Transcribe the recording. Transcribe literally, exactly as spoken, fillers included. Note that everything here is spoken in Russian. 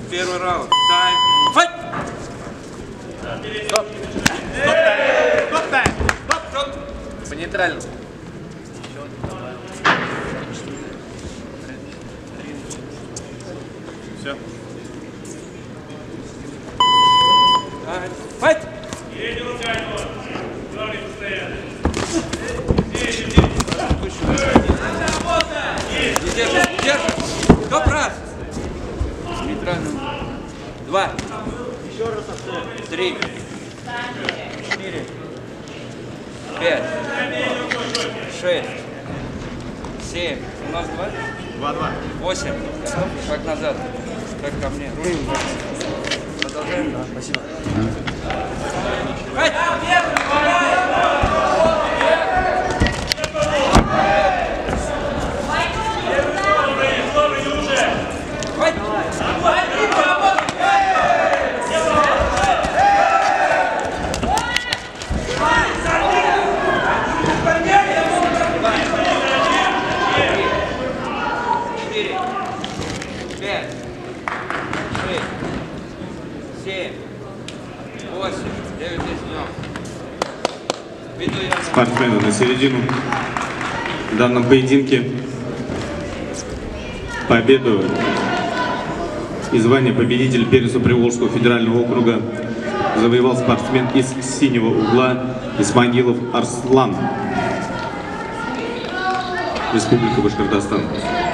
Первый раунд. Тайм. Файт! Стоп! Стоп тайм! Стоп тайм! Стоп! Стоп! По нейтральному. Все. Тайм. Файт! Не держи, не держи. Стоп, раз. Нейтральному. Два. Еще раз. Три. Четыре. Пять. Шесть. Семь. У нас два? Два-два. Восемь. Готов? Шаг назад. Шаг ко мне. Продолжаем? Да, спасибо. Файт! Пять, шесть, семь, восемь, девять, десять. Спортсмены на середину. В данном поединке победу и звание победителя первенства Приволжского федерального округа завоевал спортсмен из синего угла Исмагилов Арслан, Республика Башкортостан.